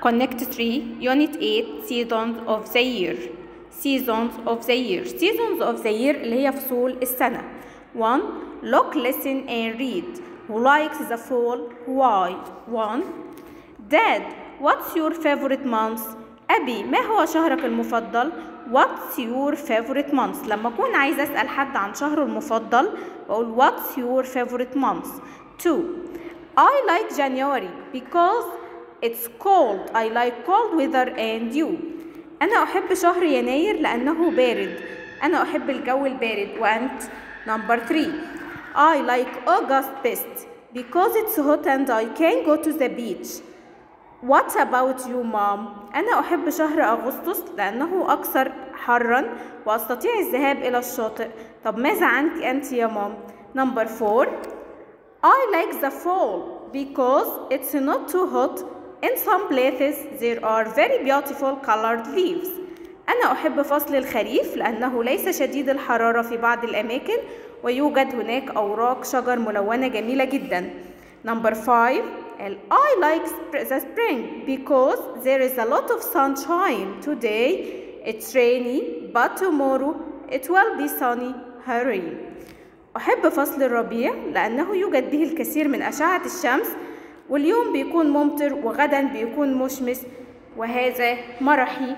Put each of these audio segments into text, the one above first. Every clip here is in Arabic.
Connect 3, Unit 8, Seasons of the Year. Seasons of the Year. Seasons of the Year اللي هي فصول السنة. 1. Look, listen and read. Who likes the fall? Why? 1. Dad, what's your favorite month? أبي، ما هو شهرك المفضل؟ What's your favorite month؟ لما أكون عايزة أسأل حد عن شهره المفضل بقول What's your favorite month؟ 2. I like January because it's cold. I like cold weather and you. أنا أحب شهر يناير لأنه بارد. أنا أحب الجو البارد. وأنت؟ Number 3. I like August best because it's hot and I can go to the beach. What about you, mom? أنا أحب شهر أغسطس لأنه أكثر حرا وأستطيع الذهاب إلى الشاطئ. طب ماذا عنك أنت يا مام؟ Number 4. I like the fall because it's not too hot. In some places there are very beautiful colored leaves. أنا أحب فصل الخريف لأنه ليس شديد الحرارة في بعض الأماكن ويوجد هناك أوراق شجر ملونة جميلة جدا. Number 5. I like the spring because there is a lot of sunshine. Today it's rainy but tomorrow it will be sunny. Hurry. أحب فصل الربيع لأنه يوجد به الكثير من أشعة الشمس واليوم بيكون ممطر وغدا بيكون مشمس وهذا مرحي.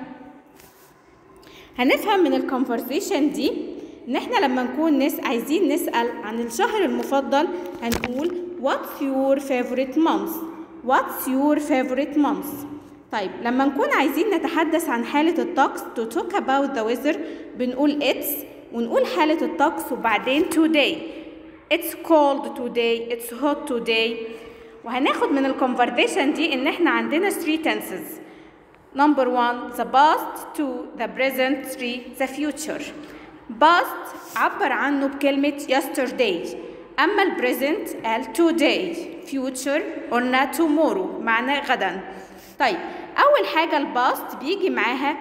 هنفهم من الكونفرسيشن دي ان احنا لما نكون عايزين نسأل عن الشهر المفضل هنقول What's your favorite month؟ What's your favorite month؟ طيب لما نكون عايزين نتحدث عن حالة الطقس to talk about the weather بنقول it's ونقول حالة الطقس وبعدين today. It's cold today. It's hot today. وهناخد من الكونفرسيشن دي ان احنا عندنا 3 tenses. Number 1 the past. 2 the present. 3 the future. past عبر عنه بكلمة yesterday. أما ال present قال today. future قلنا tomorrow معناه غدا. طيب أول حاجة ال past بيجي معاها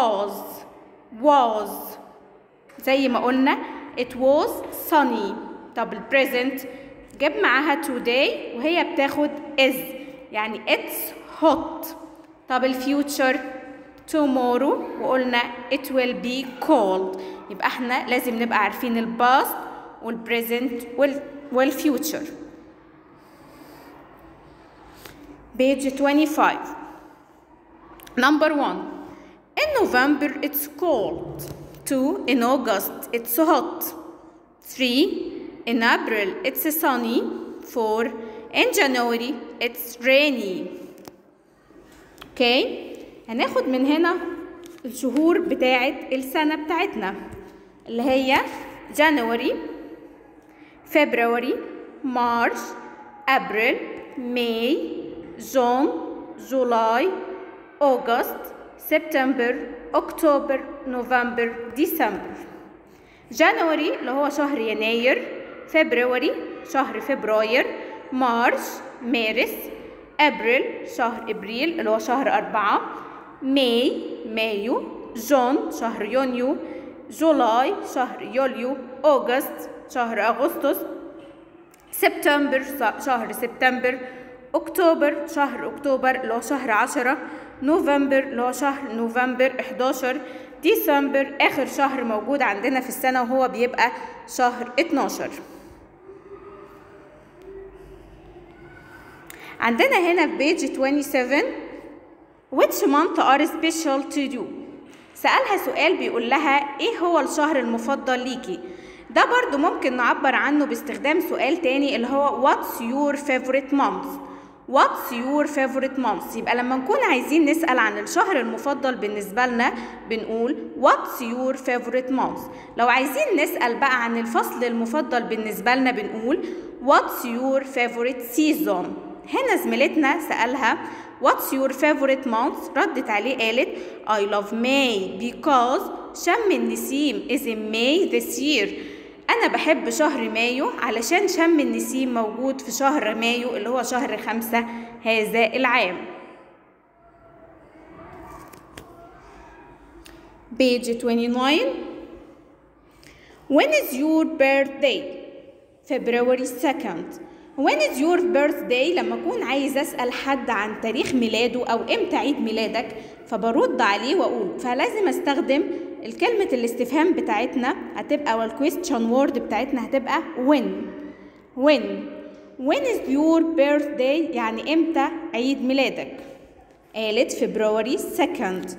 was زي ما قلنا it was sunny. طب ال present جاب معاها today وهي بتاخد is يعني it's hot. طب ال future tomorrow وقلنا it will be cold. يبقى احنا لازم نبقى عارفين ال past وال present وال future. page 25. Number 1 in November it's cold. 2 in August it's hot. 3 in April it's sunny. 4 in January it's rainy. اوكي هناخد من هنا الشهور بتاعت السنة بتاعتنا اللي هي January, February, March, April, May, June, July, August, September, October, November, December. January اللي هو شهر يناير. February شهر فبراير. March مارس. April شهر إبريل اللي هو شهر 4. May مايو. June شهر يونيو. July شهر يوليو. August شهر أغسطس. September شهر سبتمبر. October شهر أكتوبر اللي هو شهر 10. November اللي هو شهر نوفمبر 11. December آخر شهر موجود عندنا في السنة وهو بيبقى شهر 12. عندنا هنا في page 27 which month are special to you؟ سألها سؤال بيقول لها ايه هو الشهر المفضل ليكي؟ ده برضو ممكن نعبر عنه باستخدام سؤال تاني اللي هو what's your favorite month؟ What's your favorite month؟ يبقى لما نكون عايزين نسأل عن الشهر المفضل بالنسبة لنا بنقول What's your favorite month؟ لو عايزين نسأل بقى عن الفصل المفضل بالنسبة لنا بنقول What's your favorite season؟ هنا زميلتنا سألها What's your favorite month؟ ردت عليه قالت I love May because شم النسيم is in May this year. أنا بحب شهر مايو علشان شم النسيم موجود في شهر مايو اللي هو شهر 5 هذا العام. page 29 When is your birthday؟ February 2nd. When is your birthday؟ لما أكون عايز أسأل حد عن تاريخ ميلاده أو إمتى عيد ميلادك فبرد عليه وأقول، فلازم أستخدم الكلمة الاستفهام بتاعتنا هتبقى والquestion word بتاعتنا هتبقى when. When is your birthday؟ يعني إمتى عيد ميلادك؟ قالت February 2nd.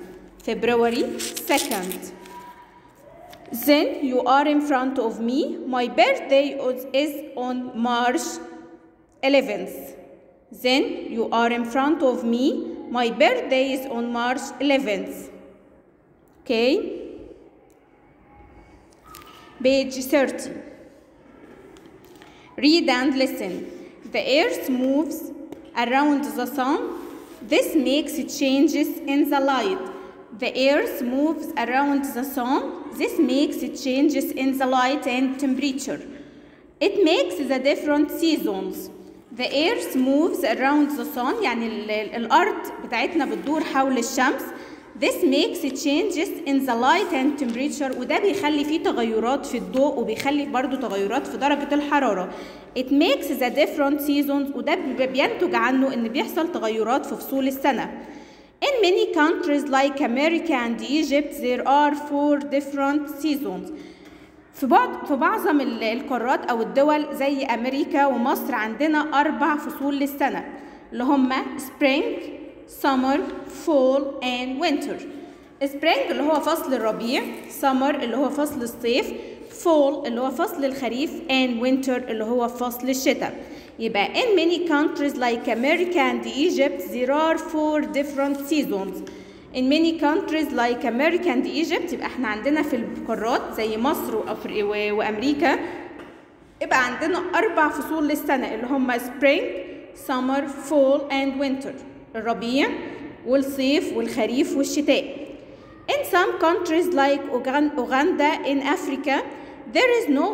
Then you are in front of me. My birthday is on March 11th. Then you are in front of me. My birthday is on March 11th. Okay. Page 30. Read and listen. The earth moves around the sun. This makes changes in the light. The earth moves around the sun. This makes changes in the light and temperature. It makes the different seasons. The earth moves around the sun يعني الأرض بتاعتنا بتدور حول الشمس. This makes changes in the light and temperature وده بيخلي فيه تغيرات في الضوء وبيخلي برضو تغيرات في درجة الحرارة. It makes the different seasons وده بينتج عنه إن بيحصل تغيرات في فصول السنة. In many countries like America and Egypt there are 4 different seasons. في معظم القارات أو الدول زي أمريكا ومصر عندنا 4 فصول للسنة اللي هما Spring, Summer, Fall and Winter. Spring اللي هو فصل الربيع، Summer اللي هو فصل الصيف، Fall اللي هو فصل الخريف and Winter اللي هو فصل الشتاء. يبقى in many countries like America and Egypt there are 4 different seasons. In many countries like America and Egypt يبقى احنا عندنا في القارات زي مصر وأمريكا يبقى عندنا 4 فصول للسنة اللي هم Spring, Summer, Fall and Winter. الربيع والصيف والخريف والشتاء. In some countries like Uganda in Africa there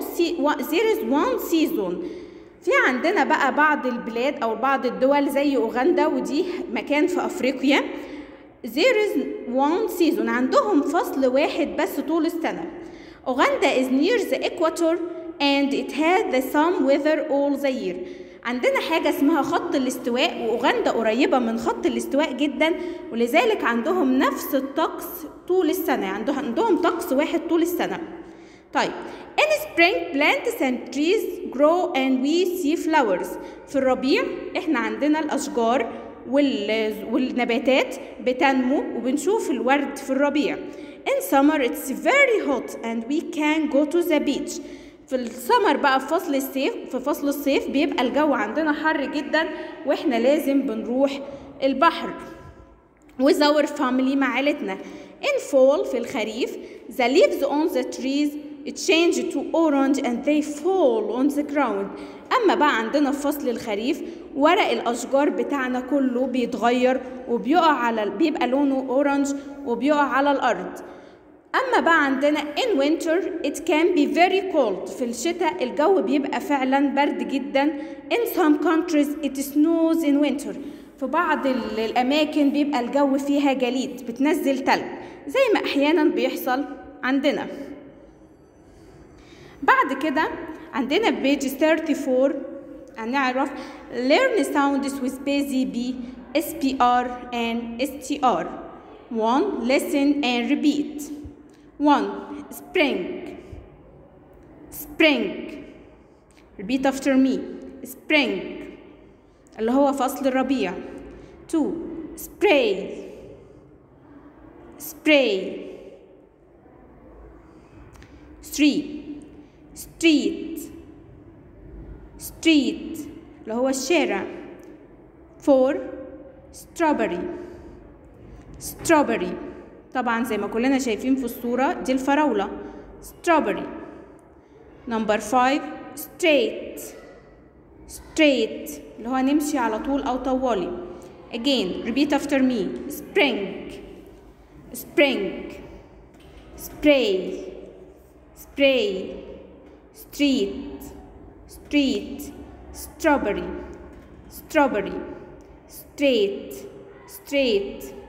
is one season. في عندنا بقى بعض البلاد أو بعض الدول زي أوغندا ودي مكان في أفريقيا there is one season عندهم فصل واحد بس طول السنة. أوغندا is near the equator and it has the same weather all the year. عندنا حاجة اسمها خط الاستواء وأوغندا قريبة من خط الاستواء جدا ولذلك عندهم نفس الطقس طول السنة عندهم طقس واحد طول السنة. طيب in spring plants and trees grow and we see flowers. في الربيع احنا عندنا الأشجار والنباتات بتنمو وبنشوف الورد في الربيع. In summer it's very hot and we can go to the beach. في السمر بقى في فصل الصيف بيبقى الجو عندنا حر جدا واحنا لازم بنروح البحر with our family مع عائلتنا. In fall في الخريف the leaves on the trees change to orange and they fall on the ground. أما بقى عندنا في فصل الخريف ورق الأشجار بتاعنا كله بيتغير بيبقى لونه أورانج وبيقع على الأرض. أما بقى عندنا in winter it can be very cold. في الشتاء الجو بيبقى فعلا برد جدا. In some countries it snows in winter. في بعض الأماكن بيبقى الجو فيها جليد بتنزل تلج زي ما أحيانا بيحصل عندنا. بعد كده عندنا page 34 هنعرف learn sounds with busy B, SPR and STR. 1. Listen and repeat. 1. Spring. Repeat after me. Spring اللي هو فصل الربيع. 2. Spray. 3. Street اللي هو الشارع. 4. Strawberry طبعا زي ما كلنا شايفين في الصورة دي الفراولة strawberry. Number 5. Straight اللي هو نمشي على طول أو طوالي. Again repeat after me. Spring. Spray. Street. Strawberry. Straight.